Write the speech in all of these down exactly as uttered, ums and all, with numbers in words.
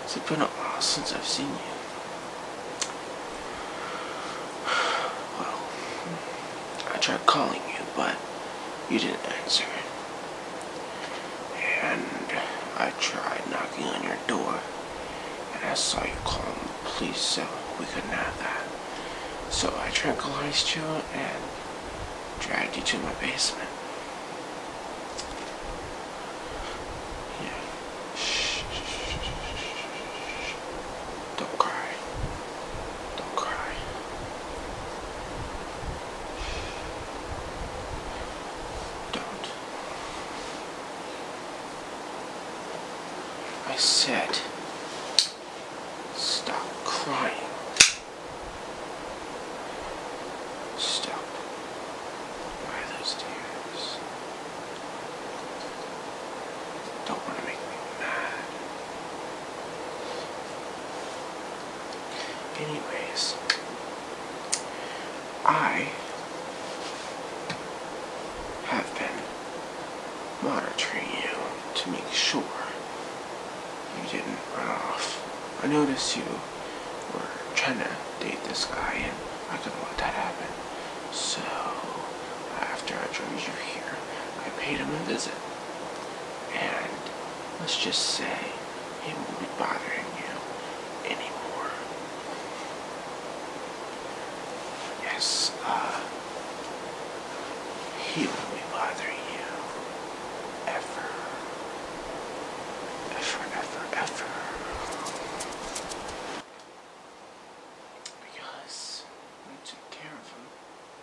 It's been a while since I've seen you. Well, I tried calling you, but you didn't answer. And I tried knocking on your door, and I saw you calling the police, so we couldn't have that. So I tranquilized you and dragged you to my basement. Yeah. Shh, shh, shh, shh, shh. Don't cry. Don't cry. Don't. I said, stop crying. Stop. Why those tears? Don't want to make me mad. Anyways, I have been monitoring you to make sure you didn't run off. I noticed you were trying to date this guy, and I couldn't let that happen. So, after I drove you here, I paid him a visit. And let's just say he won't be bothering you anymore. Yes, uh, he won't be bothering you ever. Ever, ever, ever. Because we took care of him.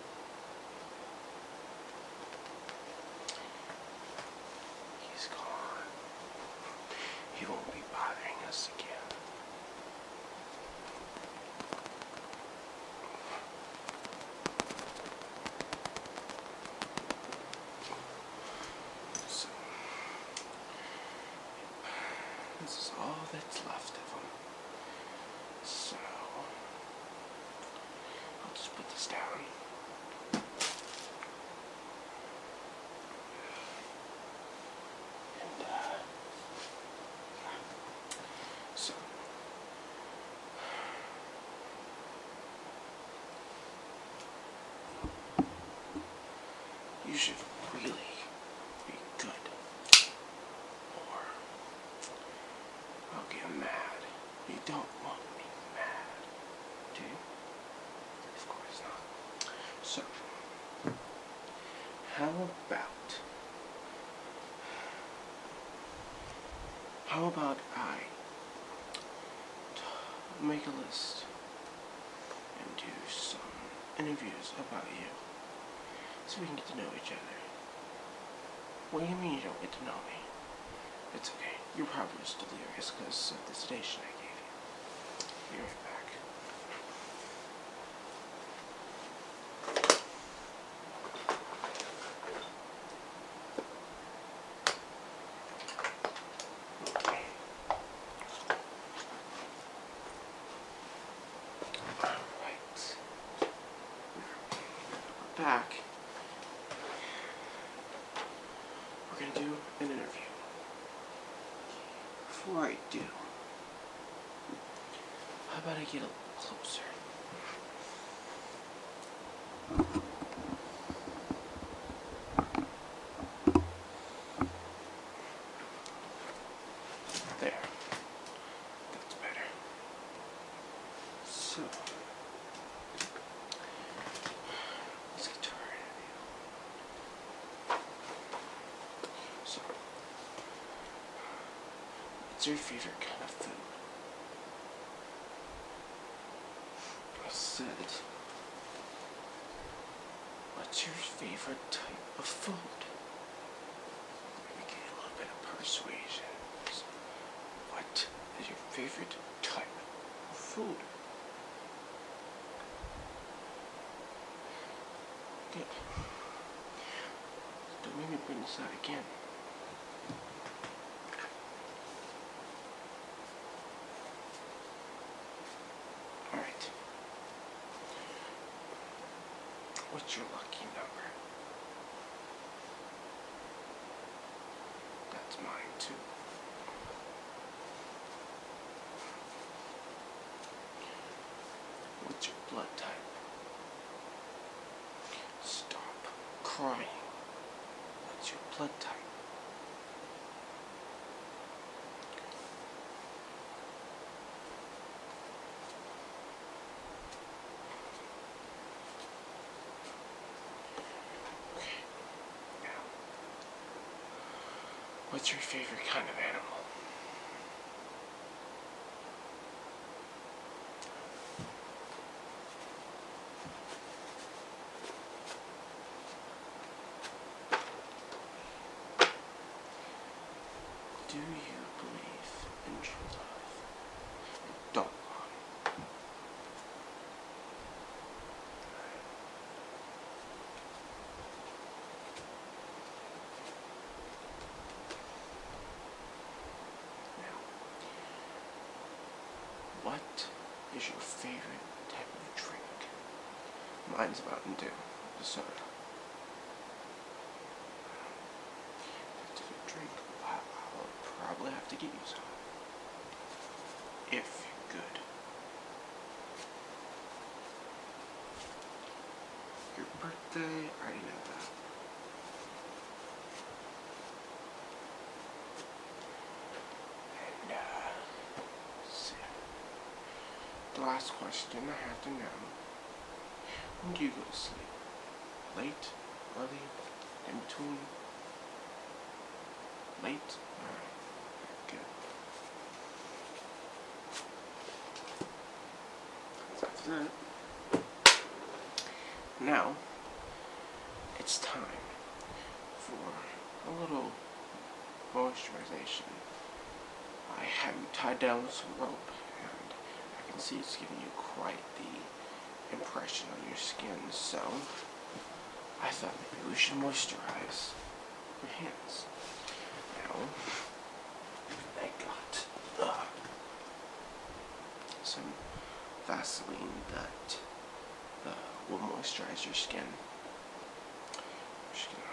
He's gone. He won't be bothering us again. So, this is all that's left of him. So, I'll just put this down. And, uh, so, you should really be good, or I'll get mad. You don't want me mad, do you? Of course not. So, how about, how about I t- make a list and do some interviews about you, so we can get to know each other. What do you mean you don't get to know me? It's okay. You're probably just delirious because of the sedation I gave you. Be right back. Alright. We're back. We're gonna do an interview. Before I do, how about I get a little closer? There. That's better. So, let's get to our interview. So, what's your favorite kind of food? I said, what's your favorite type of food? Let me get a little bit of persuasion. What is your favorite type of food? Good. Don't make me bring this out again. Alright. What's your lucky number? That's mine too. What's your blood type? Stop crying. What's your blood type? Okay. Now, what's your favorite kind of animal? Do you believe in true love? Don't lie. Now, what is your favorite type of drink? Mine's Mountain Dew, the soda. That's a good drink. I'll, I'll probably have to get you some. If you're good. Your birthday, I already know that. And, uh, let's see. The last question I have to know. When do you go to sleep? Late? Early? In between? Late? Alright. Good. That's it. Now, it's time for a little moisturization. I have you tied down with some rope, and I can see it's giving you quite the impression on your skin, so I thought maybe we should moisturize your hands. Now, I got uh, some Vaseline that uh, will moisturize your skin. I'm just gonna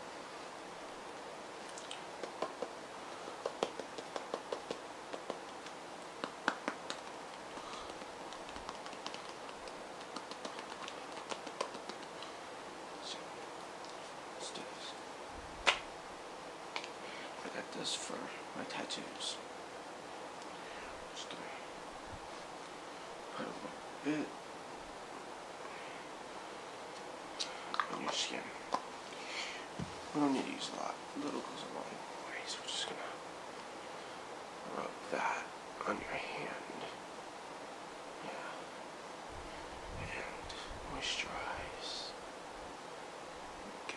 so let's do this. I got this for my tattoos. Just gonna put a little bit on your skin. We don't need to use a lot. A little goes a long way, so we're just gonna rub that on your hand. Yeah. And moisturize. Go.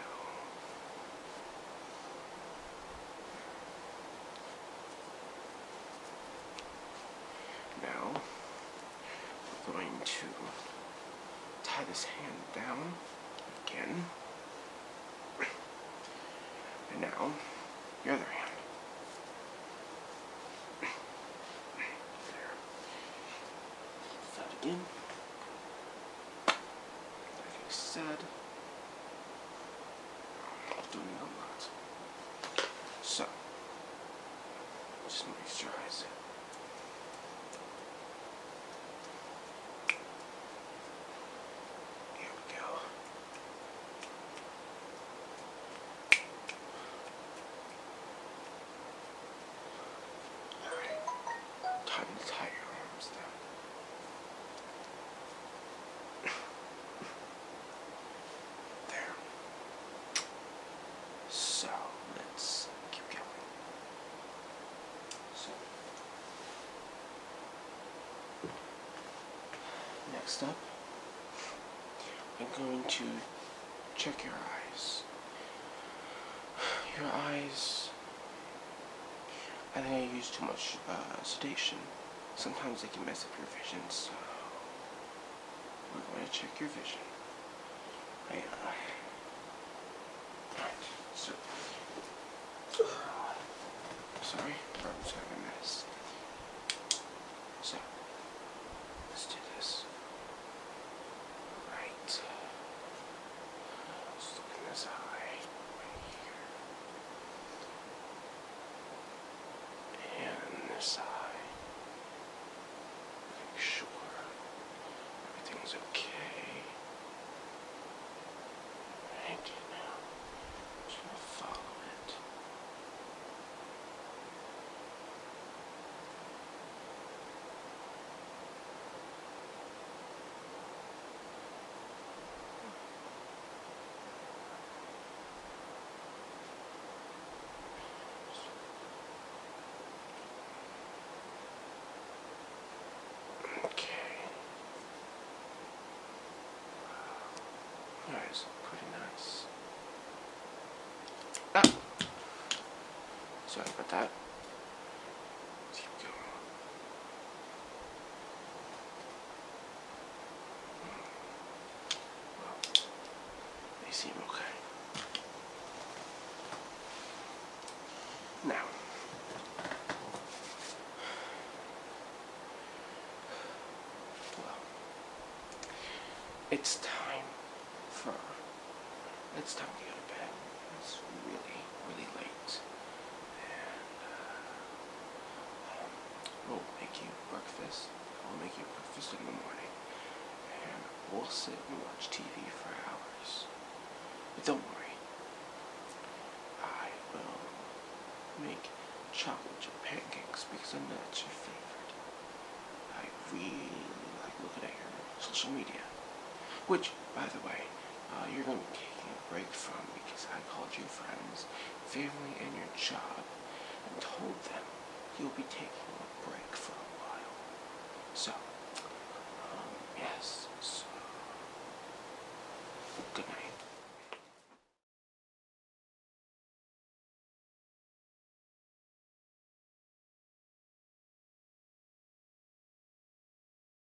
Now, we're going to tie this hand down again. And now, your other hand. There. That again. Like I said, doing a lot. So, just moisturize it. Here we go. Alright. Time to tie your arms down. There. So, let's keep going. So, next up, I'm going to check your eyes. Your eyes, I think I use too much uh, sedation. Sometimes they can mess up your vision, so we're going to check your vision. I, uh, Alright, so, sorry, I'm just having a mess. So, let's do this. Right. Let's look in this eye, right here. And this eye. Make sure everything Everything's okay. Right now, I'm just gonna follow it. Okay. That is pretty nice. Ah! Sorry about that. Let's keep going. Well, they seem okay. Now, well, it's time for, it's time to go to bed. It's really, really late. And, uh, um, we'll make you breakfast. I'll make you breakfast in the morning. And we'll sit and watch T V for hours. But don't worry. I will make chocolate chip pancakes because I know that's your favorite. I really like looking at your social media. Which, by the way, uh, you're going to be taking a break from because I called your friends, family, and your job and told them you'll be taking a break for a while. So,